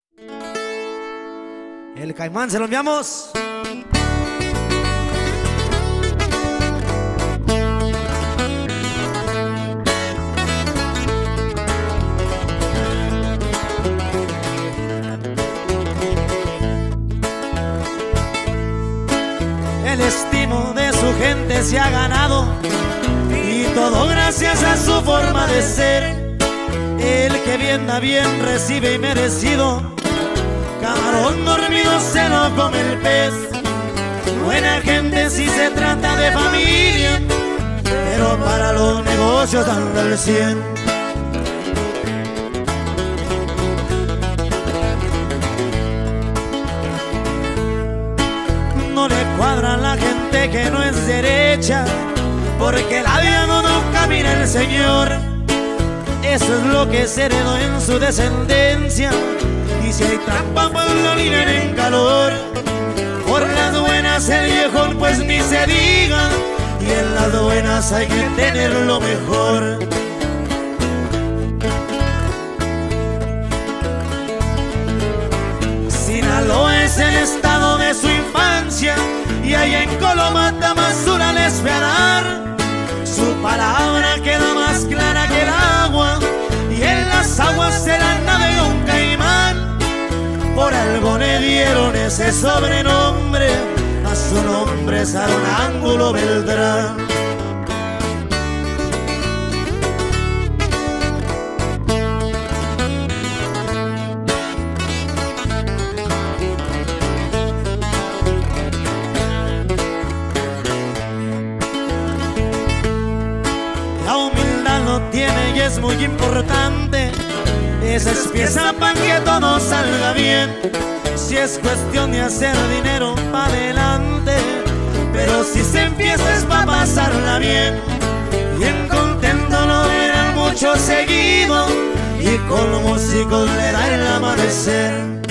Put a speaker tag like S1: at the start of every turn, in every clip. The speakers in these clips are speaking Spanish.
S1: El Caimán se lo enviamos. El estimo de su gente se ha ganado, y todo gracias a su forma de ser. El que bien da bien recibe y merecido, camarón dormido se lo come el pez. Buena gente si se trata de familia, pero para los negocios anda el 100. No le cuadra a la gente que no es derecha, porque la vida no camina el Señor. Eso es lo que se heredó en su descendencia, y si hay trampa pues lo alinean en calor. Por las buenas el viejón pues ni se diga, y en las buenas hay que tener lo mejor. Sinaloa es el estado de su infancia, y allá en Coloma, Tamazula les fue a dar. Su palabra queda más clara que el agua, y en las aguas se la navegó un caimán. Por algo le dieron ese sobrenombre, a su nombre San Ángulo Beltrán. La humildad lo tiene y es muy importante. Esa es pieza para que todo salga bien. Si es cuestión de hacer dinero pa' adelante, pero si se empieza es pa' pasarla bien. Bien contento lo verán mucho seguido, y con los músicos le da el amanecer.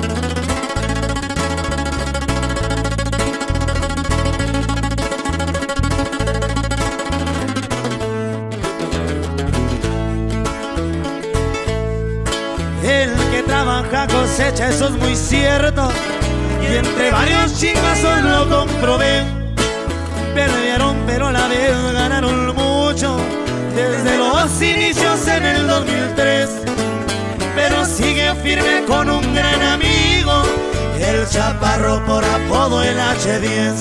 S1: El que trabaja cosecha, eso es muy cierto, y entre varios chingazos lo comprobé. Perdieron pero a la vez ganaron mucho, desde los inicios en el 2003. Pero sigue firme con un gran amigo, el Chaparro, por apodo el H10.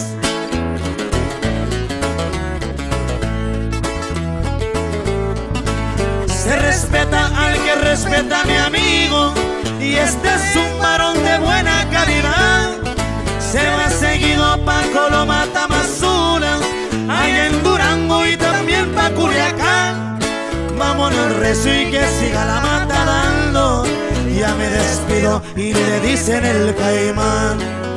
S1: Se respeta al que respeta a mi amigo, y este es un varón de buena calidad. Se va seguido pa' Coloma, Tamazula, allá en Durango y también pa' Culiacán. Vámonos recio y que siga la mata dando. Ya me despido y le dicen el Caimán.